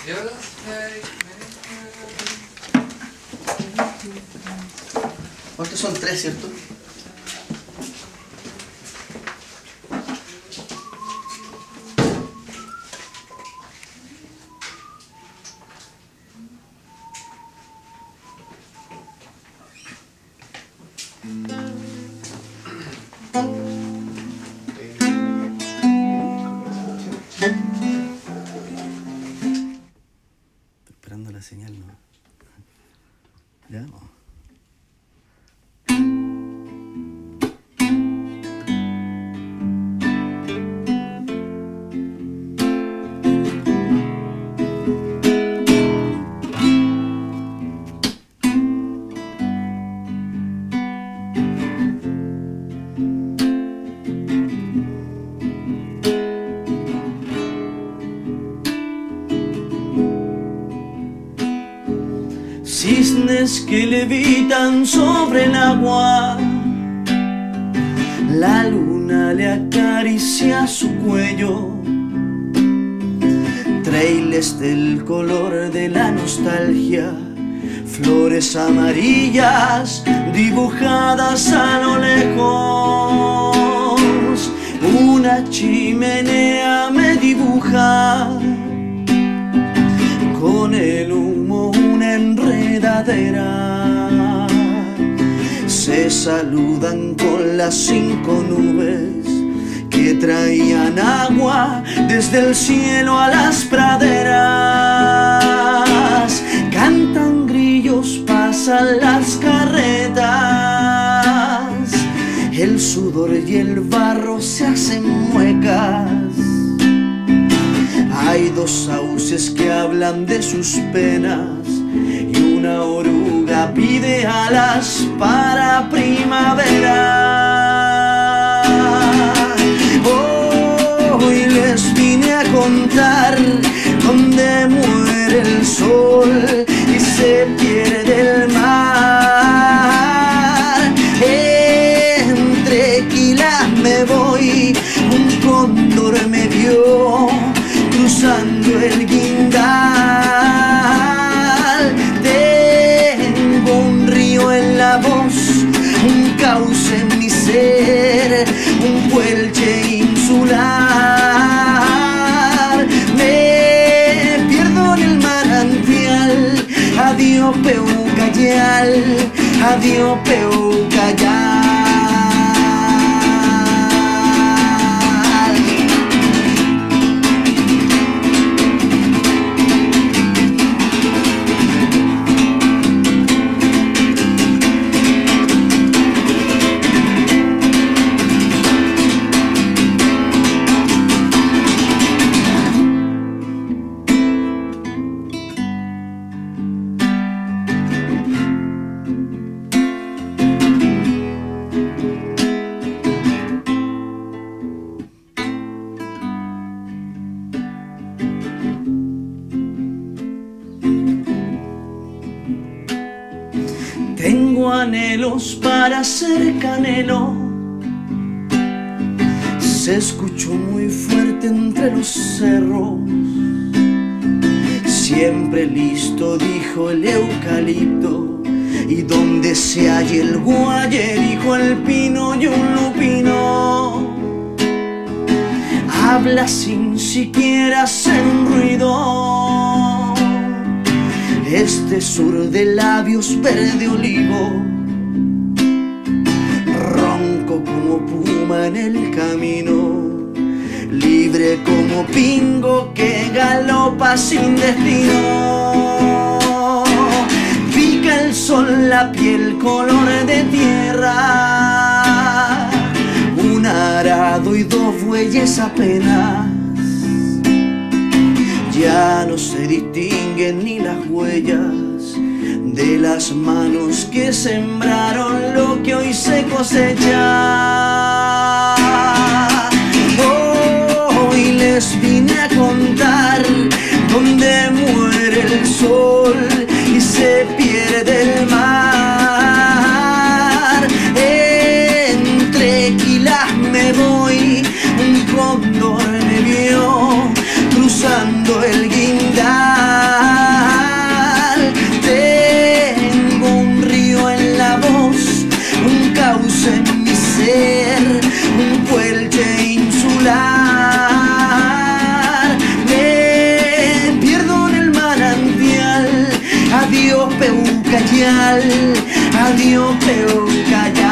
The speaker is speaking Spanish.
¿Cuántos son? Tres, ¿cierto? Esperando la señal, ¿no? ¿Ya? No. Cisnes que levitan sobre el agua, la luna le acaricia su cuello. Trailes del color de la nostalgia, flores amarillas dibujadas a lo lejos. Una chimenea me dibuja con el humo una enredadera. Se saludan con las 5 nubes que traían agua desde el cielo a las praderas. Cantan grillos, pasan las carretas, el sudor y el barro se hacen muecas. Hay 2 sauces que hablan de sus penas y una oruga pide alas para primavera. Hoy les vine a contar donde muere el sol y se pierde el mar. Entre quilas me voy, un cóndor me vio cruzando el guindal. Tengo un río en la voz, un cauce en mi ser, un puelche insular. Me pierdo en el manantial, adiós Peucayal, adiós Peucayal. Tengo anhelos para ser Canelo. Se escuchó muy fuerte entre los cerros. Siempre listo, dijo el eucalipto. Y donde se halle el guaye, dijo el pino y un lupino. Habla sin siquiera hacer un ruido. Este sur de labios verde olivo, ronco como puma en el camino, libre como pingo que galopa sin destino. Pica el sol la piel color de tierra, un arado y 2 bueyes apenas. Ya no se distinguen ni las huellas de las manos que sembraron lo que hoy se cosecha. Hoy les vine a contar donde muere el sol y se pierde el mar. Entre quilas me voy, un cóndor me vio cruzando el guindal. en mi ser un puelche insular. Me pierdo en el manantial. Adiós Peucayal, adiós Peucayal.